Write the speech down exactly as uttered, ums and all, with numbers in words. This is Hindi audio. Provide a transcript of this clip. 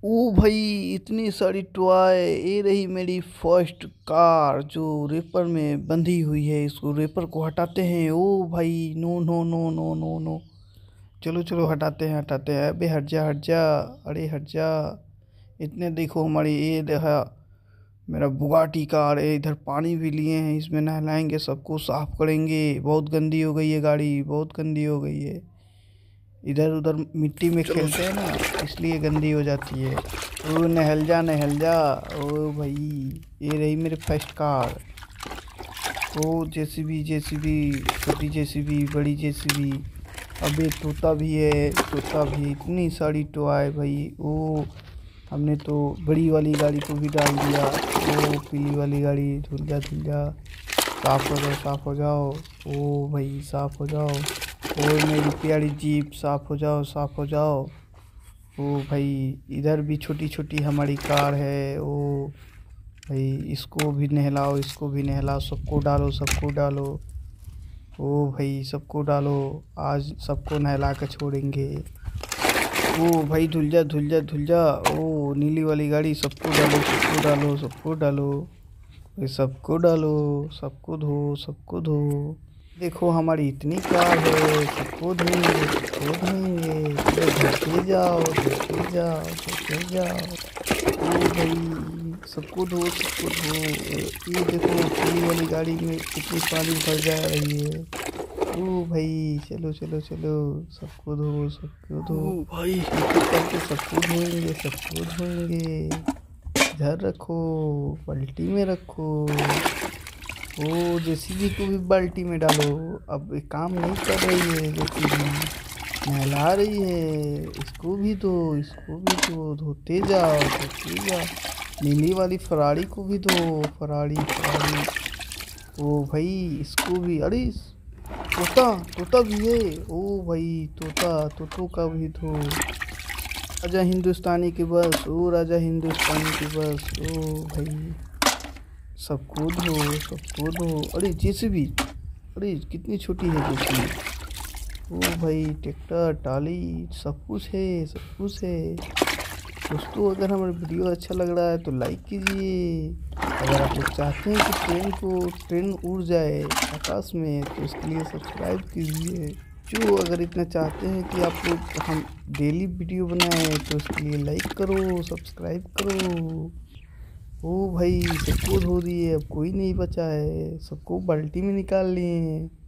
ओ भाई, इतनी सारी टॉय। ये रही मेरी फर्स्ट कार जो रेपर में बंधी हुई है। इसको रेपर को हटाते हैं। ओ भाई, no no no no no no. चलो चलो, हटाते हैं हटाते हैं। अबे हट जा हट जा, अरे हट जा। इतने देखो हमारी, ये देखा मेरा बुगाटी कार है। इधर पानी भी लिए हैं, इसमें नहलाएंगे, सबको साफ करेंगे। बहुत गंदी हो गई है गाड़ी, बहुत गंदी हो गई है। इधर उधर मिट्टी में खेलते हैं ना, इसलिए गंदी हो जाती है। ओ नहल जा नहल जा। ओ भाई, ये रही मेरे फर्स्ट कार। ओ जेसीबी जेसीबी, छोटी जेसीबी, बड़ी जेसीबी। अबे तोता भी है, तोता भी। इतनी सारी टॉय भाई। ओ हमने तो बड़ी वाली गाड़ी को भी डाल दिया। ओ पीली वाली गाड़ी, धुल जा धुल जा। साफ हो जाओ साफ हो जाओ। ओ भाई साफ हो जाओ। और मेरी प्यारी जीप, साफ हो जाओ साफ हो जाओ। ओ भाई, इधर भी छोटी छोटी हमारी कार है। ओ भाई, इसको भी नहलाओ, इसको भी नहलाओ, सबको डालो सबको डालो। ओ भाई सबको डालो, आज सबको नहला कर छोड़ेंगे। ओ भाई, धुल जा धुल जा धुल जा। ओ नीली वाली गाड़ी, सबको डालो सबको डालो सबको डालो। भाई सबको डालो, सबको धो सबको धो। देखो हमारी इतनी कार है, सबको धोएंगे सबको धोएंगे। चलो धोते जाओ धोते जाओ धोते जाओ। ओ भाई, सबको धो सबको धो। ये देखो पीली वाली गाड़ी में कितनी पानी भर जा रही है। ओ भाई, चलो चलो चलो, सबको धो सबको धो। ओ भाई, एक एक करके सबको धोएंगे सबको धोएंगे। इधर रखो, बाल्टी में रखो। ओ जेसीबी को भी बाल्टी में डालो। अब ये काम नहीं कर रही है जेसीबी, नहला रही है। इसको भी धो इसको भी धो, धोते जाओ धोते जाओ। नीली वाली फरारी को भी धो, फरारी फरारी। ओ भाई, इसको भी। अरे तोता, तोता भी है। ओ भाई, तोता, तोतों का भी धो। राजा हिंदुस्तानी की बस, ओ राजा हिंदुस्तानी की बस। ओ भाई, सबको धो सबको धो। अरे जेसीबी, अरे कितनी छोटी है जेसीबी। ओ भाई, ट्रैक्टर, टाली, सब कुछ है सब कुछ है। दोस्तों, अगर हमारा वीडियो अच्छा लग रहा है तो लाइक कीजिए। अगर आप लोग चाहते हैं कि ट्रेन को ट्रेन उड़ जाए आकाश में, तो इसके लिए सब्सक्राइब कीजिए। जो अगर इतना चाहते हैं कि आप लोग हम डेली वीडियो बनाएं, तो इसके लिए लाइक करो सब्सक्राइब करो। ओ भाई, सबको धो दिए, अब कोई नहीं बचा है, सबको बाल्टी में निकाल लिए।